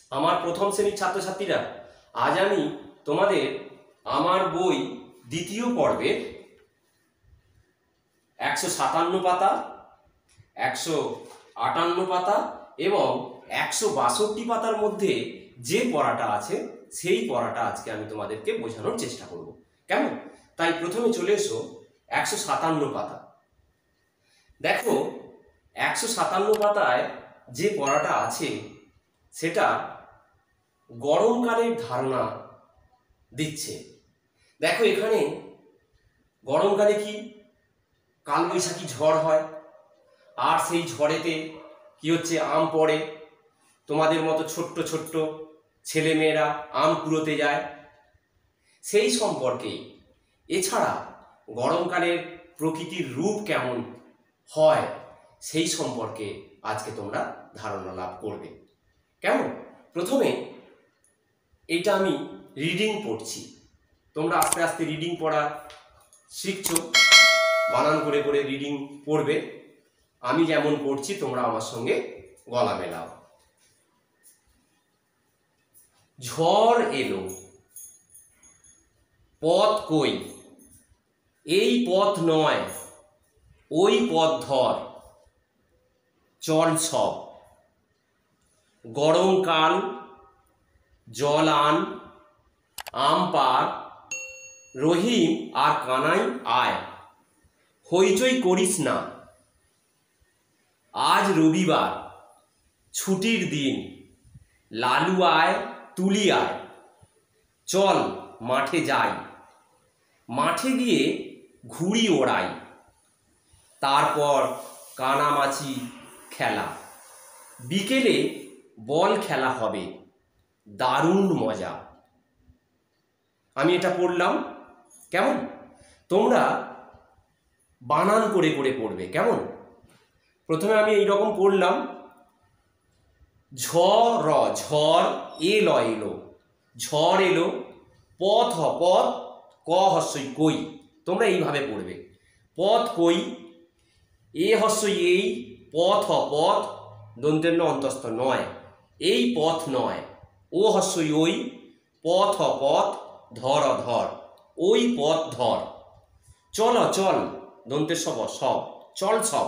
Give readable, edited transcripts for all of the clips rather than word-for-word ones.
আমার প্রথম শ্রেণীর ছাত্রছাত্রীরা, আজ আমি তোমাদের আমার বই দ্বিতীয় পর্বের 157 পাতা, 158 পাতা এবং 162 পাতার মধ্যে যে পড়াটা আছে সেই পড়াটা আজকে আমি তোমাদেরকে বোঝানোর চেষ্টা করব। কেমন? তাই প্রথমে চলে এসো 157 পাতা। দেখো 157 পাতায় যে পড়াটা আছে সেটা গরমকালের ধারণা দিচ্ছে। দেখো এখানে গরমকালে কি কালবৈশাখী ঝড় হয়, আর সেই ঝড়েতে কি হচ্ছে, আম পড়ে, তোমাদের মতো ছোট্ট ছোট্ট ছেলেমেয়েরা আম কুড়োতে যায়, সেই সম্পর্কে। এছাড়া গরমকালের প্রকৃতির রূপ কেমন হয় সেই সম্পর্কে আজকে তোমরা ধারণা লাভ করবে। কেমন? প্রথমে এটা আমি রিডিং পড়ছি, তোমরা আস্তে আস্তে রিডিং পড়া শিখছো, বানান করে করে রিডিং পড়বে। আমি যেমন পড়ছি তোমরা আমার সঙ্গে গলা মেলাও। ঝড় এলো, পথ কই, এই পথ নয় ওই পথ ধর, চল সব, গরমকাল জল আন, আম পার, রহিম আর কানাই আয়, হইচই করিস না, আজ রবিবার ছুটির দিন, লালু আয় তুলি আয়, চল মাঠে যাই, মাঠে গিয়ে ঘুড়ি ওড়াই, তারপর কানামাছি খেলা, বিকেলে বল খেলা হবে, দারুণ মজা। আমি এটা পড়লাম। কেমন? তোমরা বানান করে করে পড়বে। কেমন? প্রথমে আমি এইরকম পড়লাম, ঝড় ঝড় এলো এলো, ঝড় এলো, পথ পথ, ক হস্যই কই। তোমরা এইভাবে পড়বে, পথ কই, এ হস্যই এই, পথ পথ, দন্তের ন অন্তস্থ নয়, এই পথ নয়, ও হস্যই ওই, পথ পথ, ধর ধর, ওই পথ ধর, চল চল, দন্তের সব সব, চল সব,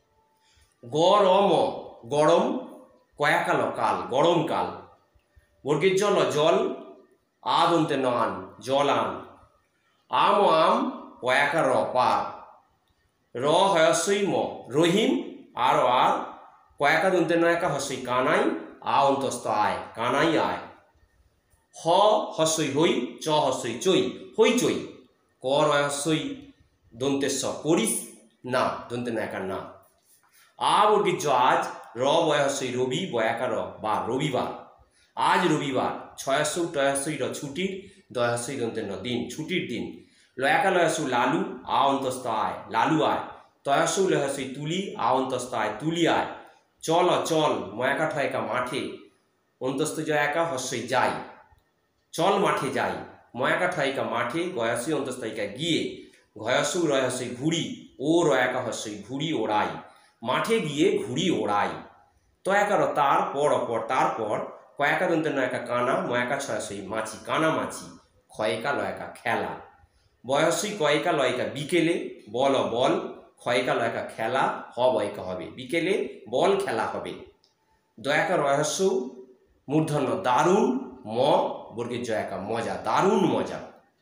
গরম গরম, কয়াকাল কাল, গরমকাল, বর্গের জল জল, আ দন্তের ন আন, জল আন, আম আম, কয়াকার র পার, র হয়স্যই ম, রহিম, আর আর, কয়াকা দন্তের নয়াকা হস্যই কানাই, আ অন্তস্থ আয়, কানাই আয়, হ হস্যই হই, চ হস্যই চই, হইচই, ক রহস্যই দন্তেশ্ব করিস না, দন্তের নয়াকার না, আ বর্গের জ আজ, র বয়স্যই রবি, বয়াকার বা রবিবার, আজ রবিবার, ছয়স্য টয়স্যই র ছুটির, দয়স্যই দন্তের ন দিন, ছুটির দিন, লয়াকা লয়স্য লালু, আ অন্তস্থ আয়, লালু আয়, তয়স্য লয়স্যই তুলি, আ অন্তস্থ আয়, তুলি আয়, চল চল, ময়াকা ঠয়কা মাঠে, অন্তস্থ জয়াকা হস্যই যাই, চল মাঠে যাই, ময়াকা ঠয়কা মাঠে, গয়াসই অন্তস্থিকা গিয়ে, ঘয়স্য রয়স্যই ঘুড়ি, ও রয়াকা হস্যই ঘুড়ি ওড়াই, মাঠে গিয়ে ঘুড়ি ওড়াই, তয়াকার তার পর অপর, তারপর কয়াকা দন্তের নয়াকা কানা, ময়াকা ছয়াশই মাছি, কানা মাছি, ক্ষয়কা লয়াকা খেলা, বয়সই কয়কা লয়কা বিকেলে, বল বল, ক্ষয়কা লয়কা খেলা, হ বয়কা হবে, বিকেলে বল খেলা হবে, দয়াকা রহস্য মূর্ধন্য দারুণ, ম বর্গের জয়াকা মজা, দারুণ মজা।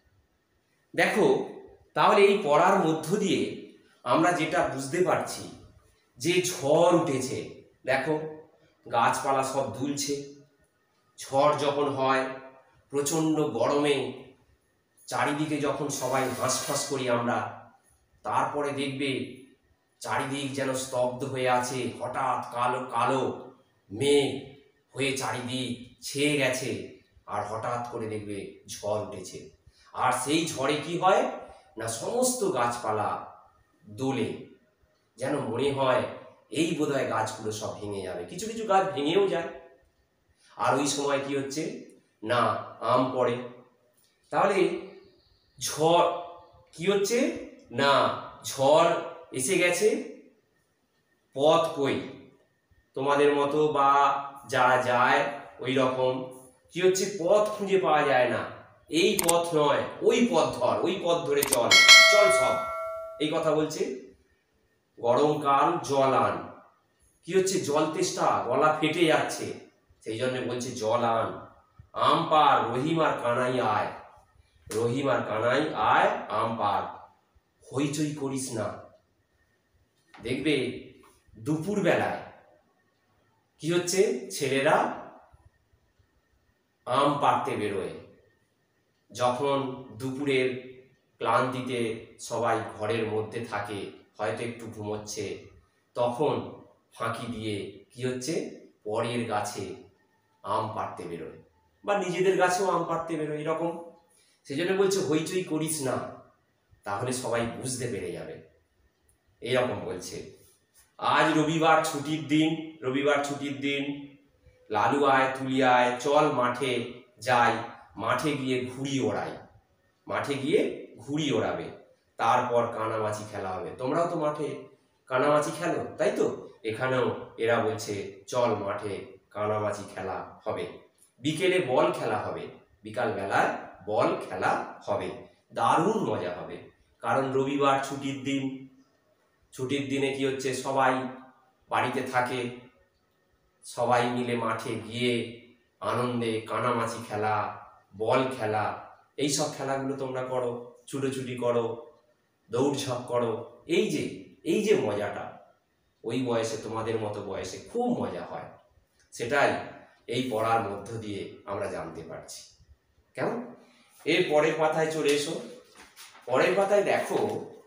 দেখো তাহলে এই পড়ার মধ্য দিয়ে আমরা যেটা বুঝতে পারছি যে ঝড় উঠেছে। দেখো গাছপালা সব দুলছে, ঝড় যখন হয় প্রচণ্ড গরমে চারিদিকে যখন সবাই হাঁসফাঁস করি আমরা, তারপরে দেখবে চারিদিক যেন স্তব্ধ হয়ে আছে, হঠাৎ কালো কালো মেঘ হয়ে চারিদিক ছেয়ে গেছে, আর হঠাৎ করে দেখবে ঝড় উঠেছে। আর সেই ঝড়ে কি হয় না, সমস্ত গাছপালা দোলে, যেন মনে হয় এই বোধহয় গাছগুলো সব ভেঙে যাবে, কিছু কিছু গাছ ভেঙেও যায়। আর ওই সময় কি হচ্ছে না, আম পড়ে। তাহলে ঝড় কি হচ্ছে না, ঝড় এসে গেছে, পথ কই, তোমাদের মতো বা যারা যায় ওই রকম কি হচ্ছে, পথ খুঁজে পাওয়া যায় না, এই পথ নয় ওই পথ ধর, ওই পথ ধরে চল, চল সব, এই কথা বলছে। গরমকাল জল আন, কি হচ্ছে, জল তেষ্টা, গলা ফেটে যাচ্ছে, সেই জন্য বলছে জল আন। আম পার রহিম আর কানাই আয়, রহিম আর কানাই আয় আম পার, হইচই করিস না। দেখবে দুপুর বেলায় কি হচ্ছে, ছেলেরা আম পাড়তে বেরোয়, যখন দুপুরের ক্লান্তিতে সবাই ঘরের মধ্যে থাকে, হয়তো একটু ঘুমোচ্ছে, তখন ফাঁকি দিয়ে কি হচ্ছে, পরের গাছে আম পাড়তে বেরোয়, বা নিজেদের গাছেও আম পাড়তে বেরোয় এরকম। সেই জন্য বলছে হইচই করিস না, তাহলে সবাই বুঝতে পেরে যাবে, এইরকম বলছে। আজ রবিবার ছুটির দিন, রবিবার ছুটির দিন, লালু আয় তুলি আয়, চল মাঠে যাই, মাঠে গিয়ে ঘুড়ি ওড়াই, মাঠে গিয়ে ঘুড়ি ওড়াবে, তারপর কানামাছি খেলা হবে। তোমরাও তো মাঠে কানামাছি খেলো, তাই তো? এখানেও এরা বলছে চল মাঠে কানামাছি খেলা হবে, বিকেলে বল খেলা হবে, বিকাল বেলায় বল খেলা হবে, দারুণ মজা হবে, কারণ রবিবার ছুটির দিন, ছুটির দিনে কি হচ্ছে, সবাই বাড়িতে থাকে, সবাই মিলে মাঠে গিয়ে আনন্দে কানামাছি খেলা, বল খেলা, এই সব খেলাগুলো তোমরা করো, ছুটোছুটি করো, দৌড়ঝাঁপ করো, এই যে মজাটা ওই বয়সে, তোমাদের মতো বয়সে খুব মজা হয়, সেটাই এই পড়ার মধ্য দিয়ে আমরা জানতে পারছি। কেমন? এর পরের পাতায় চলে এসো। পরের পাতায় দেখো,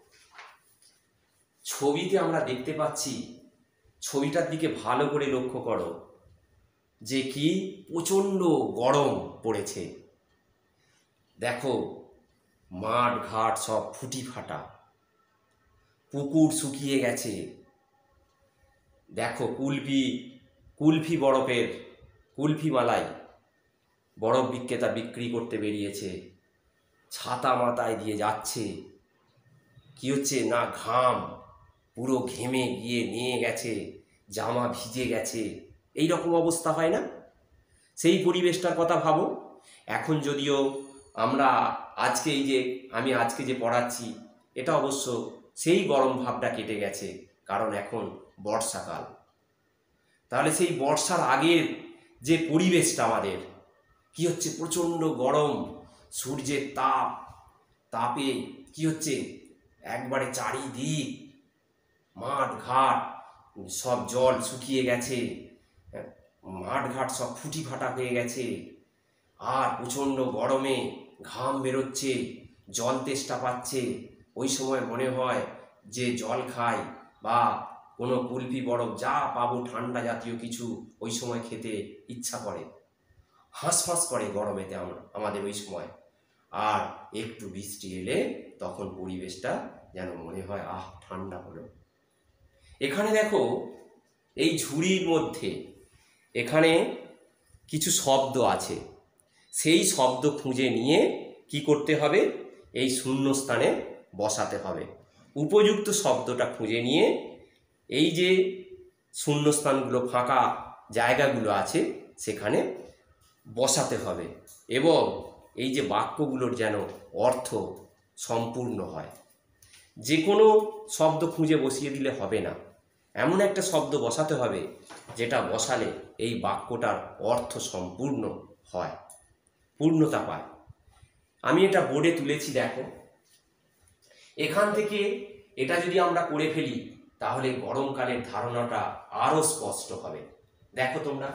ছবিতে আমরা দেখতে পাচ্ছি, ছবিটার দিকে ভালো করে লক্ষ্য করো, যে কি প্রচণ্ড গরম পড়েছে। দেখো মাঠ ঘাট সব ফুটি ফাটা, পুকুর শুকিয়ে গেছে, দেখো কুলফি বরফের কুলফি মালাই বরফ বিক্রেতা বিক্রি করতে বেরিয়েছে, ছাতা মাথায় দিয়ে যাচ্ছে, কি হচ্ছে না, ঘাম পুরো ঘেমে গিয়ে নিয়ে গেছে, জামা ভিজে গেছে, এই রকম অবস্থা হয় না? সেই পরিবেশটার কথা ভাবো। এখন যদিও আমরা আমি আজকে যে পড়াচ্ছি, এটা অবশ্য সেই গরম ভাবটা কেটে গেছে, কারণ এখন বর্ষাকাল। তাহলে সেই বর্ষার আগের যে পরিবেশটা আমাদের, কি হচ্ছে, প্রচণ্ড গরম, সূর্যের তাপে কি হচ্ছে, একবারে চারিদিক মাঠ ঘাট সব জল শুকিয়ে গেছে, মাঠ ঘাট সব ফুটি ফাটা হয়ে গেছে, আর প্রচণ্ড গরমে ঘাম বেরোচ্ছে, জল তেষ্টা পাচ্ছে, ওই সময় মনে হয় যে জল খাই, বা কোনো কুলফি বরফ যা পাবো ঠান্ডা জাতীয় কিছু ওই সময় খেতে ইচ্ছা করে, হাঁসফাঁস করে গরমেতে আমাদের ওই সময়। আর একটু বৃষ্টি এলে তখন পরিবেশটা যেন মনে হয় ঠান্ডা হলো। এখানে দেখো, এই ঝুড়ির মধ্যে এখানে কিছু শব্দ আছে, সেই শব্দ খুঁজে নিয়ে কি করতে হবে, এই শূন্যস্থানে বসাতে হবে। উপযুক্ত শব্দটা খুঁজে নিয়ে এই যে শূন্যস্থানগুলো, ফাঁকা জায়গাগুলো আছে, সেখানে বসাতে হবে, এবং এই যে বাক্যগুলোর যেন অর্থ সম্পূর্ণ হয়। যে কোনো শব্দ খুঁজে বসিয়ে দিলে হবে না, এমন একটা শব্দ বসাতে হবে যেটা বসালে এই বাক্যটার অর্থ সম্পূর্ণ হয়, পূর্ণতা পায়। আমি এটা বোর্ডে তুলেছি, দেখো। এখান থেকে এটা যদি আমরা করে ফেলি, তাহলে গরমকালের ধারণাটা আরো স্পষ্ট হবে। দেখো তোমরা,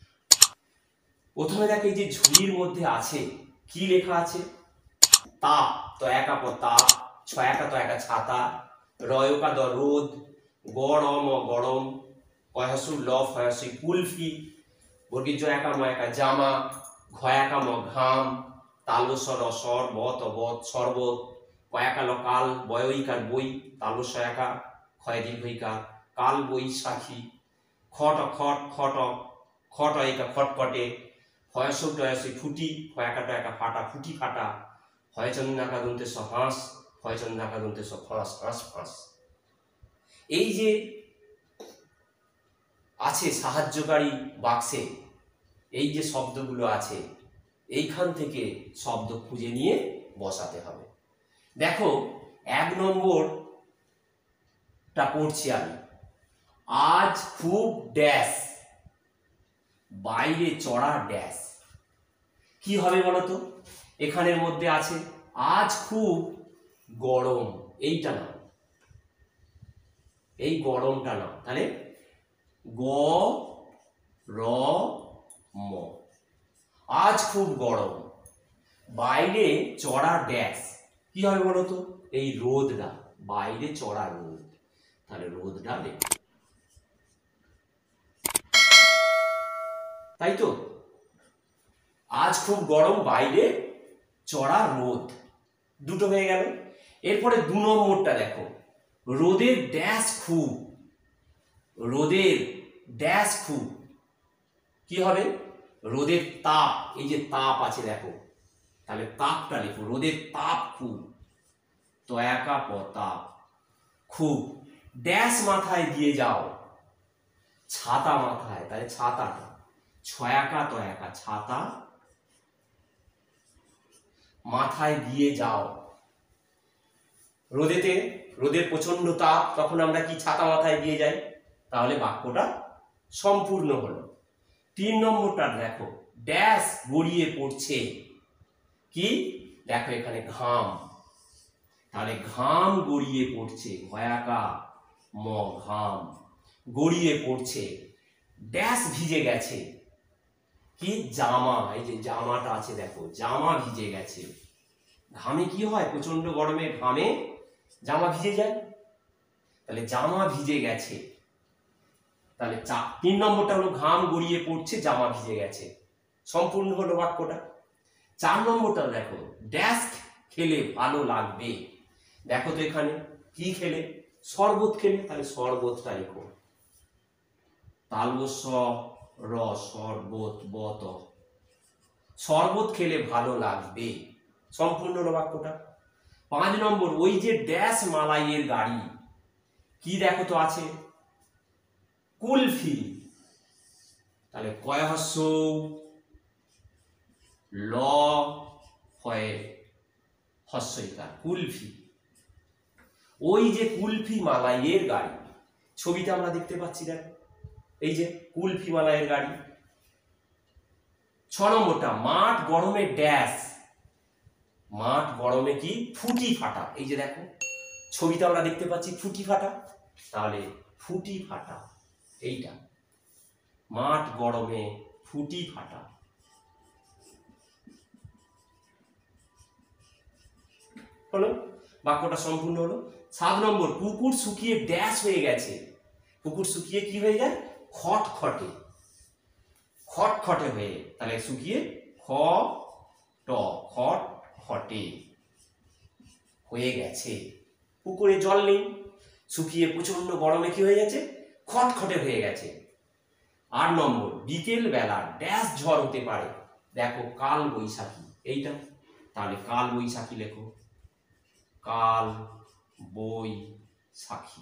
প্রথমে দেখো, এই যে ঝুড়ির মধ্যে আছে, কি লেখা আছে, তাপ, তো একা প তাপ, ছয়াকা তো একা ছাতা, রয়কা দ রোদ, গরম ও গরম, কয়াসু ল ফয়াসি কুলফি, বর্গীর একা ম একা জামা, ঘয়াকা ম ঘাম, তালসর সরবত অবত শরবত, কয়াকাল কাল, বয়ইকার বই, তালসয়াকা, ক্ষয় দীর্ঘইকার কাল বৈশাখী, খট খট খট, খট একা খটকটে, ফয়াসু টয়াসি ফুটি, ফয়াকা টয়াকা ফাটা ফুটি ফাটা, হয়চন্দাকা দন্তে স হাঁস, হয়চন্দাকা দন্তে স ফাঁস হাঁস ফাঁস। এই যে আছে সাহায্যকারী বাক্সে এই যে শব্দগুলো আছে এইখান থেকে শব্দ খুঁজে নিয়ে বসাতে হবে। দেখো 1 নম্বরটা পড়ছি আমি। আজ খুব ড্যাশ, বাইরে চড়া ড্যাশ। কি হবে বলতো? এখানের মধ্যে আছে আজ খুব গরম, এইটা না, এই গরমটা না, তাহলে গ র ম। আজ খুব গরম, বাইরে চড়া ড্যাশ। কি হবে বলতো? এই রোদটা, বাইরে চড়া রোদ, তাহলে রোদটা দেখো, তাই তো? আজ খুব গরম, বাইরে চড়া রোদ, দুটো হয়ে গেল। এরপরে 2 নম্বরটা দেখো, রোদের ড্যাশ খুব, রোদের ড্যাশ খুব। কি হবে? রোদের তাপ, এই যে তাপ আছে দেখো, তাহলে তাপটা লিখো, রোদের তাপ খুব, তো একা প তাপ, খুব। ড্যাশ মাথায় দিয়ে যাও, ছাতা মাথায়, তাহলে ছাতাটা, ছয়াকা তো একা, ছাতা মাথায় দিয়ে যাও। রোদেতে, রোদের প্রচন্ড তাপ, তখন আমরা কি ছাতা মাথায় দিয়ে যাই, তাহলে বাক্যটা সম্পূর্ণ হলো। 3 নম্বরটা দেখো, ড্যাশ গড়িয়ে পড়ছে। কি দেখো এখানে ঘাম, তাহলে ঘাম গড়িয়ে পড়ছে, ভয়াকা ম, ঘাম গড়িয়ে পড়ছে। ড্যাশ ভিজে গেছে, কি জামা, এই যে জামাটা আছে দেখো, জামা ভিজে গেছে। ঘামে কি হয়? প্রচন্ড গরমে ঘামে জামা ভিজে যায়, তাহলে জামা ভিজে গেছে। তাহলে 3 নম্বরটা হলো ঘাম গড়িয়ে পড়ছে, জামা ভিজে গেছে, সম্পূর্ণ হলো বাক্যটা। 4 নম্বরটা দেখো, ড্যাশ খেলে ভালো লাগবে। দেখো তো এখানে কি খেলে? শরবত খেলে, তাহলে শরবতটা লেখো, তালবস্য র, শরবত বত, শরবত খেলে ভালো লাগবে, সম্পূর্ণ হলো বাক্যটা। 5 নম্বর, ওই যে ড্যাশ মালাইয়ের গাড়ি, কি দেখো তো আছে? কুলফি, তাহলে কয় হস্য ল হয় হস্যইকার, কুলফি। ওই যে কুলফি মালাইয়ের গাড়ি, ছবিটা আমরা দেখতে পাচ্ছি দেখো, এই যে কুলফি মালাইয়ের গাড়ি। 6 নম্বরটা, মাঠ গরমে ড্যাশ, মাঠ গরমে কি? ফুটি ফাটা, এই যে দেখো ছবিটা আমরা দেখতে পাচ্ছি ফুটি ফাটা, তাহলে ফুটি ফাটা, এইটা মাঠ গরমে ফুটি ফাটা। হলো, বাক্যটা সম্পূর্ণ হলো। 7 নম্বর, পুকুর শুকিয়ে ড্যাশ হয়ে গেছে। পুকুর শুকিয়ে কি হয়ে যায়? খটখটে, খটখটে হয়ে, তাহলে শুকিয়ে খ ট, খটখটে হয়ে গেছে। পুকুরে জল নেই, শুকিয়ে প্রচন্ড গরমে কি হয়ে গেছে? খটখটে হয়ে গেছে। 8 নম্বর, বিকেল বেলা ড্যাশ ঝড় হতে পারে। দেখো কাল বৈশাখী, এইটা, তাহলে কাল বৈশাখী লেখো, কাল বৈশাখী।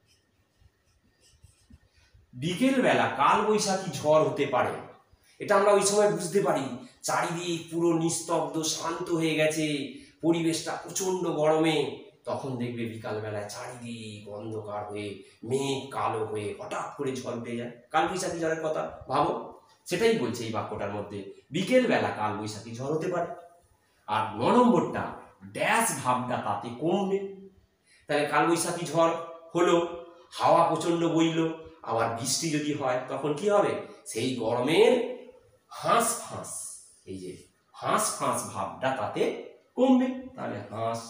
বিকেল বেলা কাল বৈশাখী ঝড় হতে পারে, এটা আমরা ওই সময় বুঝতে পারি, চারিদিক পুরো নিস্তব্ধ শান্ত হয়ে গেছে, পরিবেশটা প্রচন্ড গরমে, তখন দেখবে বিকাল বেলায় চারিদিক অন্ধকার হয়ে, মেঘ কালো হয়ে হঠাৎ করে ঝড় উঠে যায়। কাল বৈশাখী ঝড়ের কথা ভাবো, সেটাই বলছে এই বাক্যটার মধ্যে, বিকেল বেলা কাল বৈশাখী ঝড় হতে পারে। আর 9 নম্বরটা, ড্যাশ ভাবটা তাতে কমবে। তাহলে কাল বৈশাখী ঝড় হলো, হাওয়া প্রচন্ড বইল, আবার বৃষ্টি যদি হয় তখন কি হবে? সেই গরমের হাঁস ফাঁস, এই যে হাঁস ফাঁস ভাবটা তাতে কমবে, তাহলে হাঁস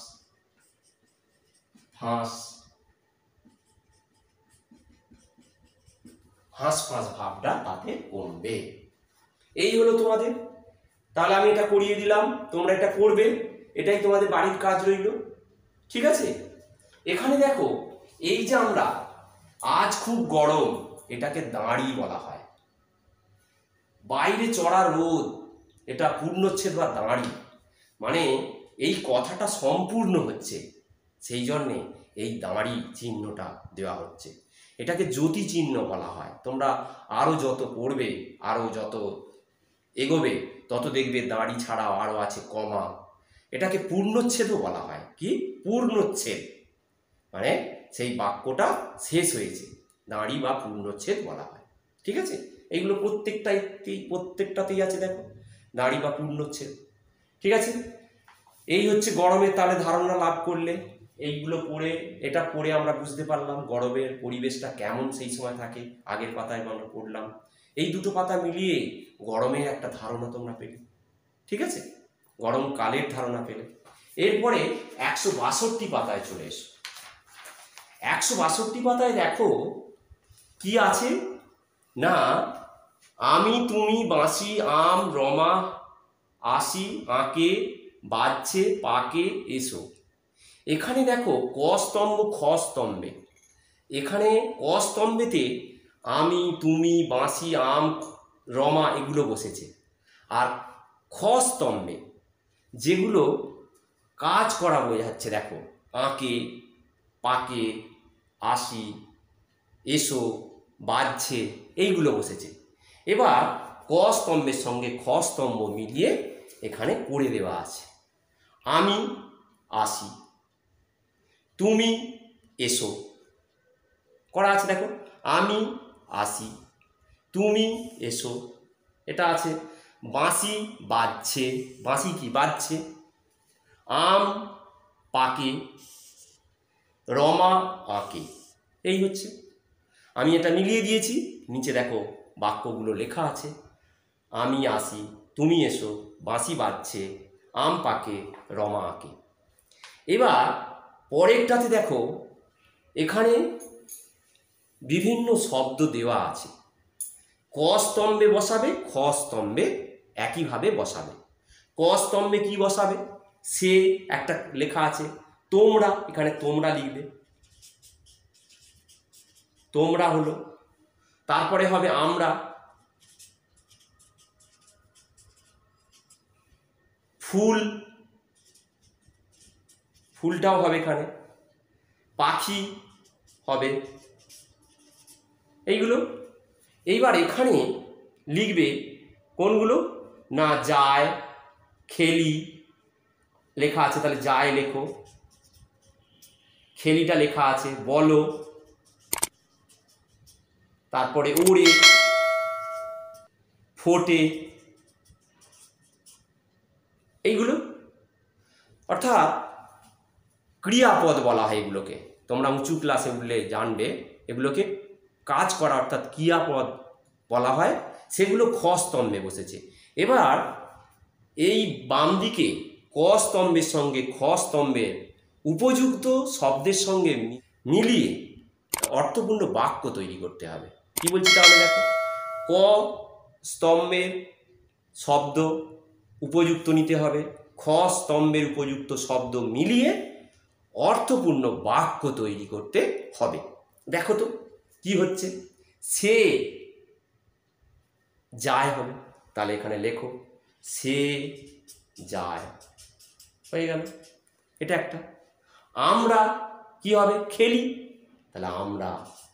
ফাঁস, হাঁস ফাঁস ভাবটা তাতে কমবে। এই হলো তোমাদের, তাহলে আমি এটা করিয়ে দিলাম, তোমরা এটা করবে, এটাই তোমাদের বাড়ির কাজ রইল, ঠিক আছে? এখানে দেখো, এই যে আমরা আজ খুব গরম, এটাকে দাঁড়ি বলা হয়, বাইরে চড়া রোদ, এটা পূর্ণচ্ছেদ বা দাঁড়ি, মানে এই কথাটা সম্পূর্ণ হচ্ছে, সেই জন্যে এই দাঁড়ি চিহ্নটা দেওয়া হচ্ছে। এটাকে জ্যোতি চিহ্ন বলা হয়। তোমরা আরও যত পড়বে, আরও যত এগোবে, তত দেখবে দাঁড়ি ছাড়াও আরও আছে কমা। এটাকে পূর্ণচ্ছেদও বলা হয়। কি? পূর্ণচ্ছেদ, মানে সেই বাক্যটা শেষ হয়েছে, দাঁড়ি বা পূর্ণচ্ছেদ বলা হয়। ঠিক আছে, এইগুলো প্রত্যেকটাতেই আছে, দেখো দাঁড়ি বা পূর্ণচ্ছেদ। ঠিক আছে, এই হচ্ছে গরমের তালে ধারণা লাভ করলে। এইগুলো পড়ে, এটা পড়ে আমরা বুঝতে পারলাম গরমের পরিবেশটা কেমন সেই সময় থাকে। আগের পাতায় আমরা পড়লাম, এই দুটো পাতা মিলিয়ে গরমের একটা ধারণা তোমরা পেলে। ঠিক আছে, গরমকালের ধারণা পেলে। এরপরে 162 পাতায় চলে এসো। 162 পাতায় দেখো কি আছে না, আমি তুমি বাঁশি আম রমা আসি আঁকে বাজছে পাকে এসো। এখানে দেখো ক স্তম্ভ খ স্তম্ভে, এখানে ক স্তম্ভেতে আমি তুমি বাঁশি আম রমা এগুলো বসেছে। আর খ স্তম্ভে যেগুলো কাজ করা বোঝাচ্ছে, দেখো আঁকে পাকে আসি এসো বাজছে এইগুলো বসেছে। এবার ক স্তম্ভের সঙ্গে খ স্তম্ভ মিলিয়ে এখানে করে দেওয়া আছে। আমি আসি তুমি এসো করা আছে, দেখো আমি আসি তুমি এসো, এটা আছে। বাঁশি বাজছে, বাঁশি কি বাজছে, আম পাকে রমা আঁকে, এই হচ্ছে। আমি এটা মিলিয়ে দিয়েছি, নিচে দেখো বাক্যগুলো লেখা আছে। আমি আসি তুমি এসো বাঁশি বাজছে আম পাকে রমা আঁকে। এবার পরেরটাতে দেখো এখানে বিভিন্ন শব্দ দেওয়া আছে। ক স্তম্ভে বসাবে, খ স্তম্ভে একইভাবে বসাবে। ক স্তম্ভে কি বসাবে, সে একটা লেখা আছে। তোমরা, এখানে তোমরা লিখবে, তোমরা হলো। তারপরে হবে আমরা, ফুল, ফুলটাও হবে এখানে। পাখি হবে, এইগুলো। এইবার এখানে লিখবে কোনগুলো না, যায় খেলি লেখা আছে, তাহলে যায় লেখো, খেলিটা লেখা আছে, বলো, তারপরে ওড়ে ফোটে, এইগুলো। অর্থাৎ ক্রিয়াপদ বলা হয় এগুলোকে, তোমরা উঁচু ক্লাসে উঠলে জানবে এগুলোকে কাজ করা অর্থাৎ ক্রিয়াপদ বলা হয়। সেগুলো খ স্তম্ভে বসেছে। এবার এই বাম দিকে ক স্তম্ভের সঙ্গে খ স্তম্ভের উপযুক্ত শব্দের সঙ্গে মিলিয়ে অর্থপূর্ণ বাক্য তৈরি করতে হবে। কি বলছি তাহলে দেখো, ক স্তম্ভের শব্দ উপযুক্ত নিতে হবে, খ স্তম্ভের উপযুক্ত শব্দ মিলিয়ে অর্থপূর্ণ বাক্য তৈরি করতে হবে। দেখো তো কি হচ্ছে, সে যায় হবে, তাহলে এখানে লেখো সে যায়, হয়ে গেল, এটা একটা। আমরা কি হবে, খেলি, তাহলে আমরা,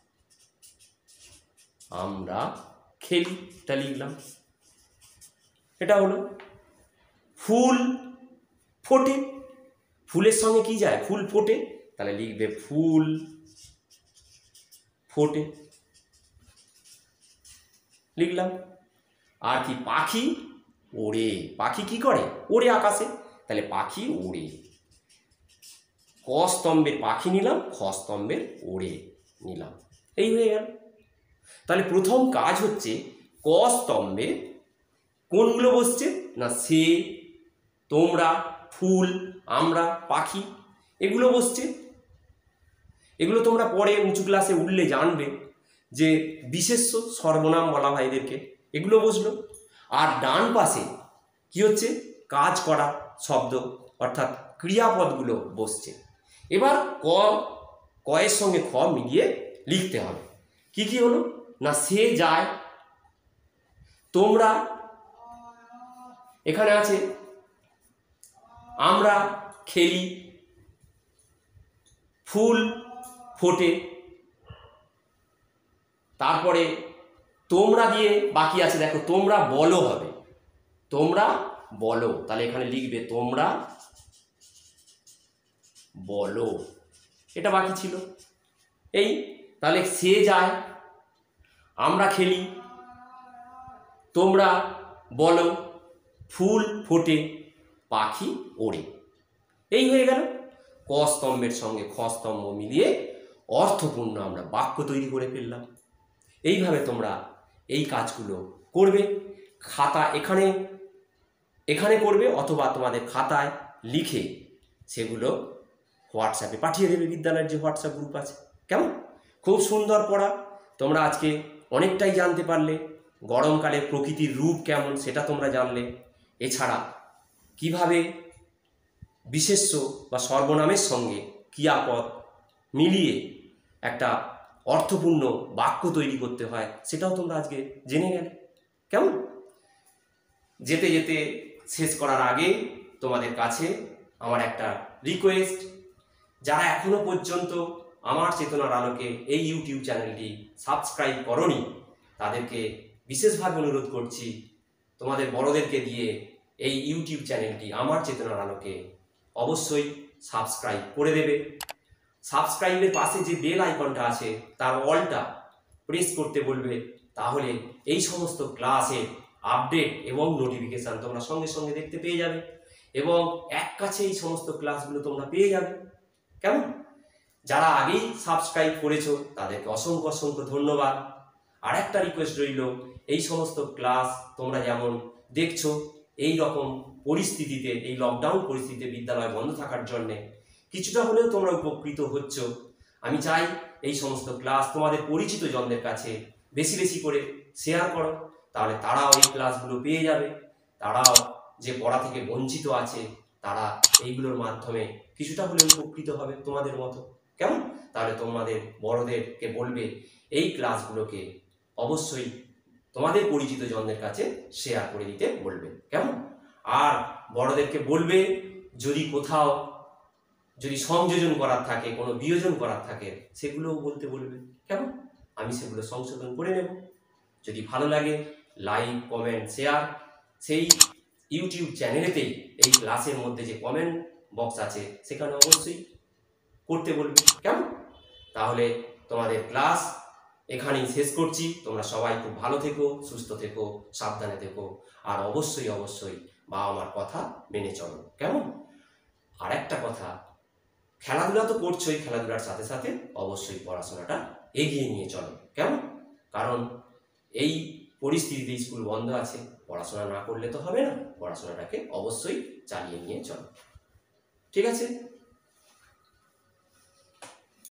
আমরা খেলি, এটা লিখলাম, এটা হলো। ফুল ফোটে, ফুলের সঙ্গে কি যায়, ফুল ফোটে, তাহলে লিখবে ফুল ফোটে, লিখলাম। আর কি, পাখি ওড়ে, পাখি কি করে, ওড়ে আকাশে, তাহলে পাখি ওড়ে। ক স্তম্ভের পাখি নিলাম, খ স্তম্ভের ওড়ে নিলাম, এই হয়ে গেল। তাহলে প্রথম কাজ হচ্ছে ক স্তম্ভে কোনগুলো বসছে না, সে তোমরা ফুল আমরা পাখি এগুলো বসছে। এগুলো তোমরা পরে উঁচু ক্লাসে উঠলে জানবে যে বিশেষ্য সর্বনাম বলা হয় এদেরকে, এগুলো বসলো। আর ডান পাশে কি হচ্ছে, কাজ করা শব্দ অর্থাৎ ক্রিয়াপদগুলো বসছে। এবার ক এর সঙ্গে খ মিলিয়ে লিখতে হবে। কি কি হলো না, সে যায়, তোমরা এখানে আছে, আমরা খেলি, ফুল ফোটে, তারপরে তোমরা দিয়ে বাকি আছে, দেখো তোমরা বলো হবে, তোমরা বলো, তাহলে এখানে লিখবে তোমরা বলো, এটা বাকি ছিল। এই তাহলে সে যায়, আমরা খেলি, তোমরা বলো, ফুল ফোটে, পাখি ওড়ে। এই হয়ে গেল। ক স্তম্ভের সঙ্গে খ স্তম্ভ মিলিয়ে অর্থপূর্ণ আমরা বাক্য তৈরি করে ফেললাম। এইভাবে তোমরা এই কাজগুলো করবে। খাতা এখানে এখানে করবে, অথবা তোমাদের খাতায় লিখে সেগুলো হোয়াটসঅ্যাপে পাঠিয়ে দেবে, বিদ্যালয়ের যে হোয়াটসঅ্যাপ গ্রুপ আছে। কেমন? খুব সুন্দর পড়া। তোমরা আজকে অনেকটাই জানতে পারলে। গরমকালে প্রকৃতির রূপ কেমন সেটা তোমরা জানলে। এছাড়া কিভাবে বিশেষ্য বা সর্বনামের সঙ্গে ক্রিয়াপদ মিলিয়ে একটা অর্থপূর্ণ বাক্য তৈরি করতে হয় সেটাও তোমরা আজকে জেনে গেলে। কেমন? যেতে যেতে শেষ করার আগে তোমাদের কাছে আমার একটা রিকোয়েস্ট, যারা এখনো পর্যন্ত আমার চেতনার আলোকে এই ইউটিউব চ্যানেলটি সাবস্ক্রাইব করোনি, তাদেরকে বিশেষভাবে অনুরোধ করছি তোমাদের বড়দেরকে দিয়ে এই ইউটিউব চ্যানেলটি আমার চেতনার আলোকে অবশ্যই সাবস্ক্রাইব করে দেবে। সাবস্ক্রাইবের পাশে যে বেল আইকনটা আছে তার অলটা প্রেস করতে বলবে, তাহলে এই সমস্ত ক্লাসের আপডেট এবং নোটিফিকেশান তোমরা সঙ্গে সঙ্গে দেখতে পেয়ে যাবে এবং এক কাছে এই সমস্ত ক্লাসগুলো তোমরা পেয়ে যাবে। কেমন? যারা আগেই সাবস্ক্রাইব করেছো তাদেরকে অসংখ্য অসংখ্য ধন্যবাদ। আর একটা রিকোয়েস্ট রইল, এই সমস্ত ক্লাস তোমরা যেমন দেখছো, এই রকম পরিস্থিতিতে, এই লকডাউন পরিস্থিতিতে বিদ্যালয় বন্ধ থাকার জন্যে কিছুটা হলেও তোমরা উপকৃত হচ্ছ। আমি চাই এই সমস্ত ক্লাস তোমাদের পরিচিত জনদের কাছে বেশি বেশি করে শেয়ার করো, তাহলে তারাও এই ক্লাসগুলো পেয়ে যাবে। তারাও যে পড়া থেকে বঞ্চিত আছে তারা এইগুলোর মাধ্যমে কিছুটা হলেও উপকৃত হবে তোমাদের মতো। কেমন? তাহলে তোমাদের বড়দেরকে বলবে এই ক্লাসগুলোকে অবশ্যই তোমাদের পরিচিত জনদের কাছে শেয়ার করে দিতে বলবে। কেমন? আর বড়দেরকে বলবে যদি কোথাও যদি সংযোজন করার থাকে, কোনো বিয়োজন করার থাকে, সেগুলোও বলতে বলবে। কেমন? আমি সেগুলো সংশোধন করে নেব। যদি ভালো লাগে লাইক, কমেন্ট, শেয়ার সেই ইউটিউব চ্যানেলেতেই এই ক্লাসের মধ্যে যে কমেন্ট বক্স আছে সেখানে অবশ্যই করতে বলবে। কেমন? তাহলে তোমাদের ক্লাস এখানেই শেষ করছি। তোমরা সবাই খুব ভালো থেকো, সুস্থ থেকো, সাবধানে থেকো, আর অবশ্যই অবশ্যই বাবা মার কথা মেনে চলো। কেমন? আর একটা কথা, খেলাধুলা তো করছোই, খেলাধুলার সাথে সাথে অবশ্যই পড়াশোনাটা এগিয়ে নিয়ে চলো। কেমন? কারণ এই পরিস্থিতিতে স্কুল বন্ধ আছে, পড়াশোনা না করলে তো হবে না, পড়াশোনাটাকে অবশ্যই চালিয়ে নিয়ে চলো। ঠিক আছে?